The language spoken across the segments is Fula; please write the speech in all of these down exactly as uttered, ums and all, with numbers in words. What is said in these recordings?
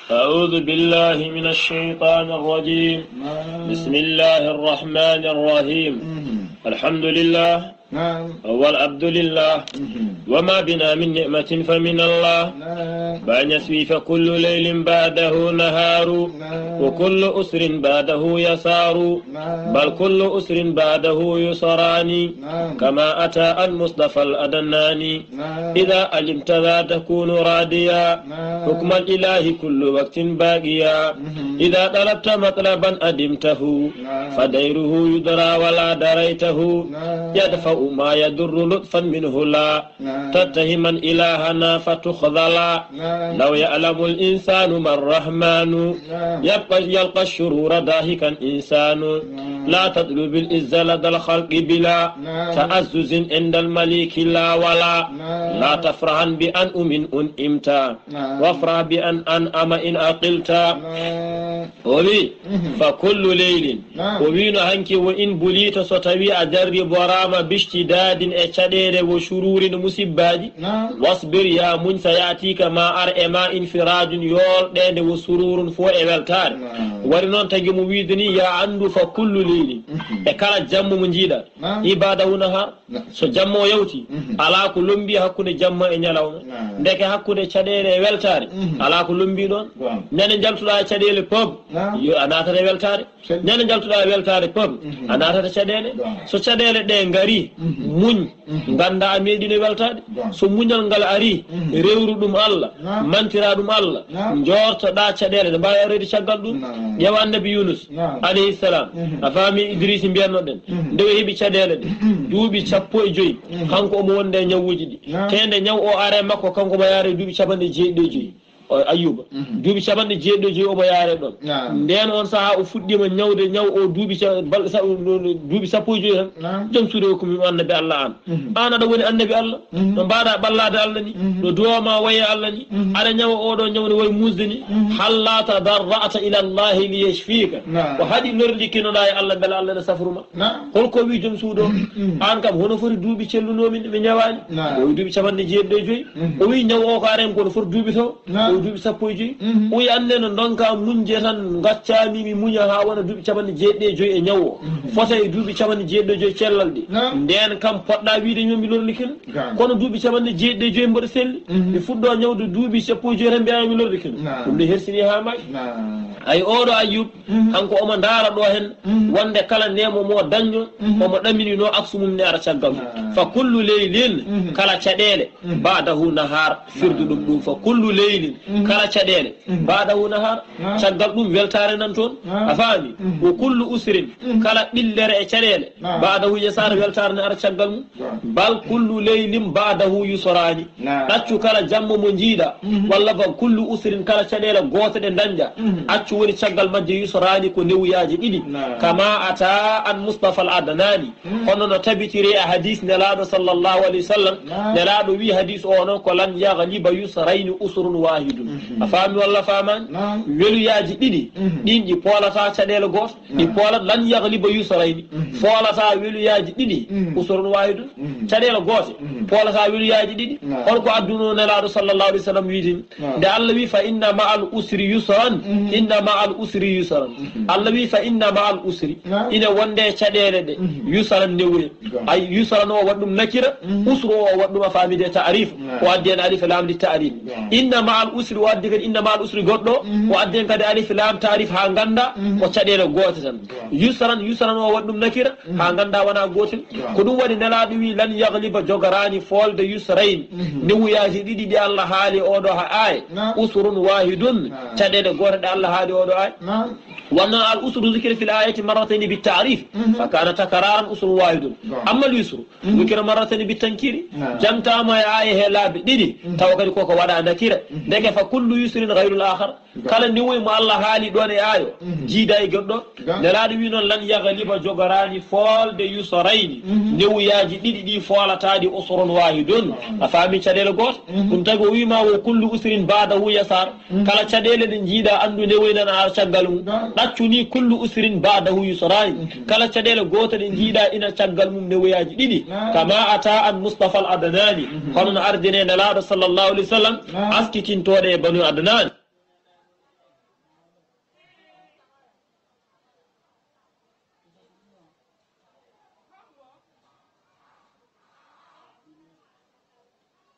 أعوذ بالله من الشيطان الرجيم. بسم الله الرحمن الرحيم. الحمد لله والعبد لله وما بنا من نعمة فمن الله. بأن يسوي فكل ليل بعده نهار وكل أسر بعده يسار بل كل أسر بعده يسران كما أتى المصطفى الأدنان. إذا علمت ذا تكون راديا حكم الإله كل وقت باقيا. إذا طلبت مطلبا أدمته فديره يدرى ولا دريته. يدفع ما يضر لطفا منه لا تتهما إلهنا فتخذلا. لو يعلم الإنسان ما الرحمن يبقى يلقى الشرور داهكا إنسان. لا تطلب العزة لدى الخلق بلا تعزز عند الملك لا ولا. لا تفرحا بأن أمن أنئمت وافرح بأن أنأم إن أقلت. وبي فكل ليل وبين هنك وإن بليت ستوي أجرب ورام باشتداد اشدير وشرور مسباد. واصبر يا من سيأتيك ما أرئ ما انفراج يول دين وسرور فو إبالتار. ورنون تجي مويدني يا عنده فكل ليل ekala jammu mo jiida ibada wona ha so jammo yawti ala ko lombi hakkude jamma e nyalawma ndeke hakkude cadele e weltare ala ko lombi don nene jaltuda cadele pop yo anata e weltare nene jaltuda e weltare pop anata cadele so cadele de ngari muñ ganda amedi ne weltade so muñal ngal ari rewru dum Allah mantira dum Allah njorto da cadele de baye redi caggal dum yewa annabi Yunus alayhi salam afami Idris mbiyano den ndewe hebi cadele de duubi sappo e joyi kanko omo wonde nyawuji di tende nyaw o are makko kanko mo yare duubi cabande jeeɗiɗi joyi Ayuba duubi cabande jeeɗiɗi joyi omo yare ɗon nden on saha o fuɗɗima nyawde nyaw o duubi duubi sappo e joyi tan jom suude ko mi annabi Allah an an aɗa woni annabi Allah no mbaɗa ballade Allah ni no duwama waye Allah ni aɗa nyawa oɗo nyawde way musde ni halla tadarra'ta ila Allah li yashfika ko haɗi lorlikinoɗa e Allah beela Allah ne safruma holko wi jom suudo an kam hono foti duubi cellunomin ɓe nyawani o wi duubi cabande jeeɗiɗi joyi o wi nyaw o ko aren kono foti duubi taw duubi sappo e joyi o wi ande no donka munje tan gaccami mi muña ha wona duubi cabande jeeɗiɗi joyi e nyawo fota e duubi cabande jeeɗiɗi joyi cellal ɗi nden kam poɗɗa wiide ñomi lorlikino kono duubi cabande jeeɗiɗi joyi mboɗo selli mi fuɗɗo ñawde duubi sappo e joyi tan mbiyami mi lorlikino ɗum ne hersini ha mayi ay oɗo Ayyub kanko omo ndaara ɗo hen wonde kala nemo mo dañño omo ɗaminino aksumum ne ara caggal fa kullu leylin kala caɗele badahu nahar firdu ɗum ɗum fa kullu leylin kala caɗele badahu nahar caggal ɗum weltare nan toon a faami wo kullu usrin kala ɓillere e caɗele badahu yesara weltare ne ara caggal mum bal kullu leylin badahu yusorani ɗaccu kala jamma mo jiiɗa walla ba kullu usrin kala caɗele goto ɗe dañƴa accu woni caggal majje yusorani ko newuyaji ɗiɗi kama ata an Mustafa al adnani hono no tabitiri e hadis nelaɗo sallllahu alayhi wa sallam nelaɗo wi hadis o noon ko lan yaghliba yusrayni usrun wahidun a faami walla famani weluyaji ɗiɗi ɗin ɗi poolata caɗele goto ɗi poolat lan yaghliba yusrayni foolata weluyaji ɗiɗi usrun wahidun caɗele gote poolata weluyaji ɗiɗi holko adduno nelaɗo sallllahu alayhi wa sallam wiidini nde Allah wi fa inna ma al usri yusran inna ma al usri yusran Allah wi fa inna ma al usri ina wonde caɗele ɗe yusran newre ay yusran o waɗɗum nakira usru o waɗɗum a famide ta'rif o addi hen alif lam li ta'rif inna ma al usri o addi kadi inna ma al usri goɗɗo o addi hen kadi alif lam ta'rif ha ganda ko caɗele gote tan yusran yusran o waɗɗum nakira ha ganda wona gotel ko ɗum waɗi nelaɗo wi lan yaghliba jogarani folde yusrayn newuyaji ɗiɗi ɗi Allah haali oɗo ha ay usrun wahidun caɗele gote ɗe Allah haali oɗo ay وأن الأسر ذكر في الآية مرتين بالتعريف فكان تكرارا أسر واحد أما اليسر ذكر مرتين بالتنكير جمت أما آية لا بدي توكل كوكا ولا نكير دك فكل يسر غير الآخر قال نوي ما الله حالي دون آية جيدا يقدر لا دوين لن يغلب جغراني فول دي يسرين نوي ياجي دي دي فول تادي أسر واحد أفهمي شديل غوت كنت أقول ما وكل أسر بعده يسار قال شديل جيدا أندو نوي لنا شغلون ɗaccuni kullu usrin ba'dahu yusrani kala caɗele goto ɗe jiiɗa ina caggal mum newoyaji ɗiɗi kama ata an Mustafa al adnani hono no ardine nelaɗo sallllahu alih w sallam askitintoɗe e banu adnani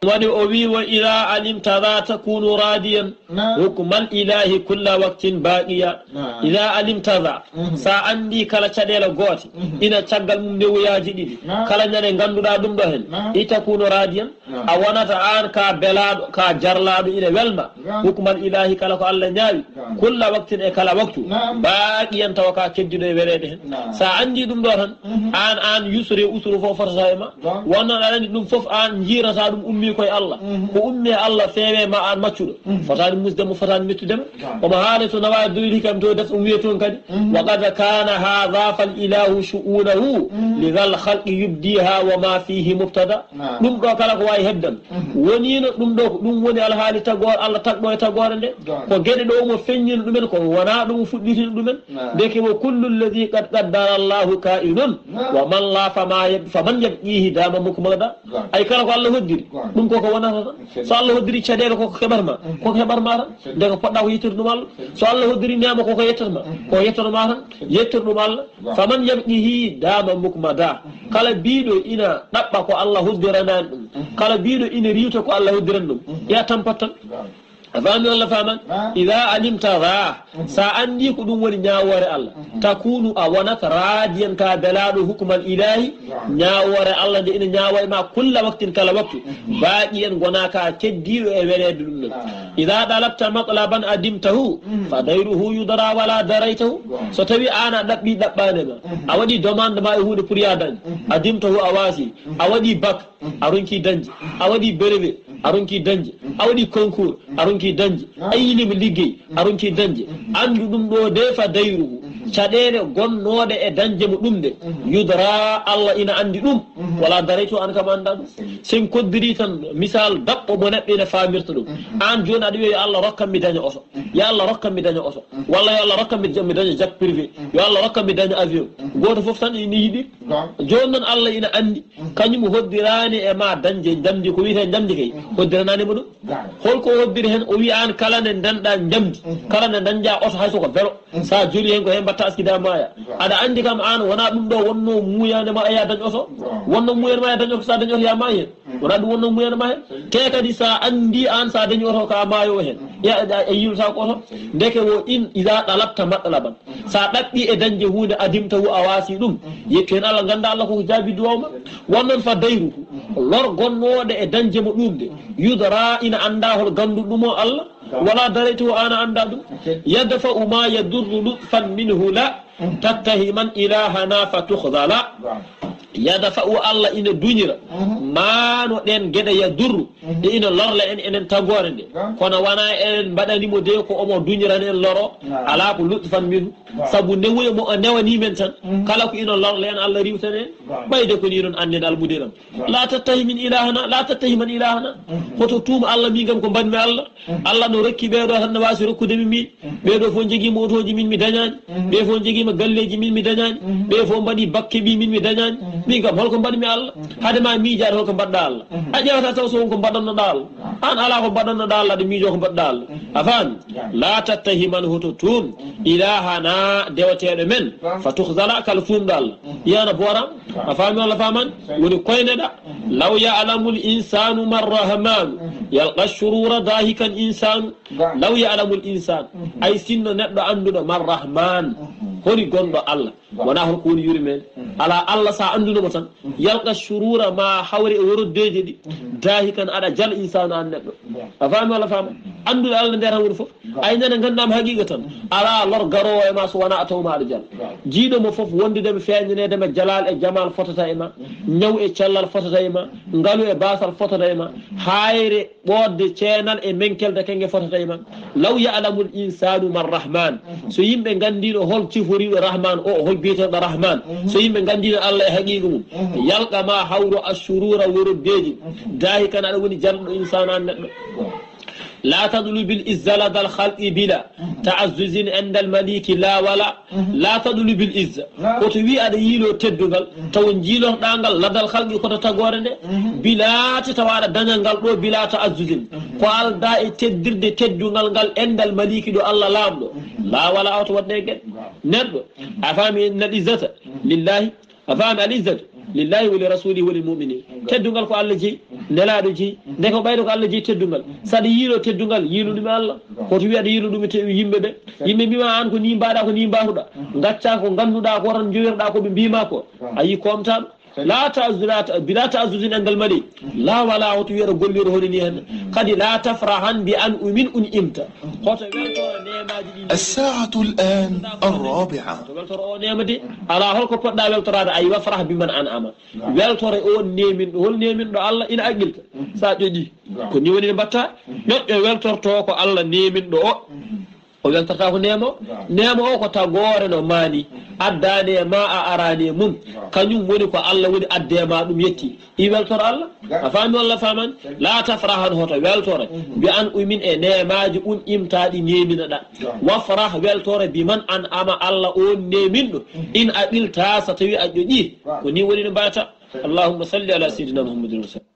wani o wi wa ila alimta la takunu radiyan hukmal ilahi kulla waqtin baqiya ila alimta la sa andi kala cadela goti ina caggal mum de wuyaji didi kala nyane ganduda dum do hen itakunu radiyan a wonata an ka belado ka jarlado ina welma hukmal ilahi kala ko Allah nyaawi kulla waqtin e kala waqtu baqiyan tawaka keddido e welede hen sa andi dum do tan an an yusri usru fo farsa ma wonna andi dum fof an jirata dum ummi koy Allah ko ummi Allah feewe ma an maccudo fotani musde mo fotani mettudema omo haalito nawa doyri kam to def um wiyeton kadi wa qad kana hadha fal ilahu shu'unahu lidhal khalqi yubdiha wa ma fihi mubtada dum do kala ko way heddan woni no dum do dum woni al haali tagor Allah tagdo e tagore de ko gede do mo feññino dumen ko wana dum fudditino dumen deke wo kullu alladhi qad qaddara Allah ka'inun wa man la fama yab faman yabqihi dama mukmada ay kala ko Allah hoddiri dum ko ko wonata so Allah hoddiri cadere ko ko hebarma ko ko hebarma tan de ko podda ko yittirdu mal so Allah hoddiri nema ko ko yettarma ko yettarma tan yettirdu mal faman yabqihi dama mukmada kala biido ina dabba ko Allah hoddirana dum kala biido ina riwta ko Allah hoddiran dum ya tampatan afami Allah faman idha alimta dha sa andi ko dum woni nyaawore Allah takunu a wonata radiyan ka belado hukmal ilahi nyaawore Allah de ina nyaawa ma kulla waqtin kala waqtu baqiyan gonaka keddido e welede dum idha dalabta matlaban adimtahu fa dayruhu yudra wala daraytahu so tawi ana dabbi dabbane ma a wadi demande ma e hude pour ya dañ adimtahu awasi a wadi bak arunki danji a wadi berebe arunki danji a wadi concours arunki danji ayini mi liggey arunki danji andu dum do defa dayruhu cadere gonnode e danje mo dum de yudra Allah ina andi dum wala daraytu an kam anda dum sen koddiri tan misal dabbo mo nebbe ne faamirta dum an joni adi wi Allah rokkam mi daña oso ya Allah rokkam mi daña oso walla ya Allah rokkam mi mi daña jet privé ya Allah rokkam mi daña avion goto fof tan ni yidi joni non Allah ina andi kanyum hoddirani e ma danje jamdi ko wiite jamdi kay hoddiranani mo dum holko hoddiri hen o wi an kala ne danda jamdi kala ne danja oso hayso ko velo sa joli hen ko hen batta askida maya ada andi kam an wona dum do wonno muyande ma aya dañ oso wonno muyande ma dañ oso sa dañ oso ya mayen wona dum wonno muyande ma hen te kadi sa andi an sa dañ oso ka mayo hen ya e yulta ko oso ndeke wo in ida dalabta matlaban sa dabbi e danje hunde adimta wu awasi dum yekken Allah ganda Allah ko jabi duwma wonnon fa dayru lor gonnode e danje mo dumde yudra ina anda hol gandu dumo Allah wala daraytu ana anda dum yadfa ma yadurru lutfan minhu la tattahiman ilahana fatukhdhala yadafa Allah ina duñira maano den gede ya durru de ina lorla en enen tagore de kono wana en badani mo de ko omo duñira en loro ala ko lutfan minhu sabu newoy mo newani men tan kala ko ina lorla en Allah riwtane bayde ko ni don anden almudiram la tattahimin ilahana la tattahiman ilahana hoto tuma Allah mi gam ko banmi Allah Allah no rokki be do tan wasi rokkude mi be do fo jegi motoji min mi dañani be fo jegi ma galleji min mi dañani be fo mbadi bakke bi min mi dañani mi gam holko mbaɗmi Allah hadema miijaade holko mbaɗɗa Allah a ƴewata taw so wonko mbaɗanno ɗa Allah an ala ko mbaɗanno ɗa Allah ɗe miijo ko mbaɗɗa Allah a faami la tattahiman hoto tuum ilahana dewateɗo men fa tuhzala kala tuumɗo Allah yana boram a faami walla faman woni koyneɗa law ya'lamu l insanu man rahmanu yalqa shurura dahikan insanu law ya'lamu l insanu ay sinno neɗɗo annduɗo man rahman hori gonɗo Allah wona holko woni yuri men ala Allah sa andunomo tan yalqa shurura ma hawri e woroddeje ɗi dahi kan aɗa jal insanu an neɗɗo a faami walla faama andude Allah nder tan woni fof ay nane gandama haqiqa tan ala lor garowo e ma so wona a tawma aɗa jal jiiɗomo fof wondudemi feñanedema jalal e jamal fotata e ma ñaw e cellal fotata e ma ngalu e basal fotata e ma hayre ɓodde ceenal e menkelde kenge fotata e ma law ya'lamu l insanu man rahman so yimɓe gandino hol ciforiɗo rahman o hol biyeteɗo rahman so yimɓe gandino Allah e haqiqa mum yalqa ma hawro ashurura woroddeji dahi kan aɗa woni jalɗo insanu an neɗɗo لا تطلب العزة لدى الخلق بلا تعزز عند الملك لا ولا لا تطلب العزة وتوي أدى يلو تدوغل تونجيلو دانغل لدى الخلق كتا تغورن بلا تتوارى دانغل بلا تعزز قال دا تدر دي تدوغل عند الملك دو الله لامدو لا ولا أوت ودنك ندو أفهمي إن العزة لله أفهم العزة lillahi wa li rasulihi wa lil mu'minin teddungal ko Allah jeyi nelaɗo jeyi nde ko ɓaydo ko Allah jeyi teddungal saɗa yiilo teddungal yiiluɗumi Allah koto wiyaɗa yiiluɗumi yimɓe ɓe yimɓe mbima an ko ni mbaɗa ko ni mbatuɗa gacca ko ganduɗa ko tan joyirɗa koɓe mbima ko a yi komtaɗo la ta'azzurata bila ta'azzuzin angal mali la wala hoto wi'ata golliro hono ni hen kadi la tafrahan bi an umin un imta hoto welto nemaji ɗi الساعة الآن الرابعة weltoro o nemade ala holko poɗɗa weltorade ayi wafrah biman an ama weltore o nemin hol nemin ɗo Allah ina aqilta sa ƴoƴi ko ni woni ne mbatta ƴoƴƴo weltorto ko Allah nemin ɗo o o weltorta ko nemo nemo o ko tagore no mani addane ma a arane mum kañum woni ko Allah woni adde ma ɗum yetti i weltoro Allah a fami walla faman la tafrahan hoto weltore bi an umin e nemaji un imtaɗi neminoɗa wafrah weltore bi man an ama Allah on neminɗo in a ɓilta so tawi a ƴoƴi ko ni woni no mbata allahumma salli ala sayyidina muhammadin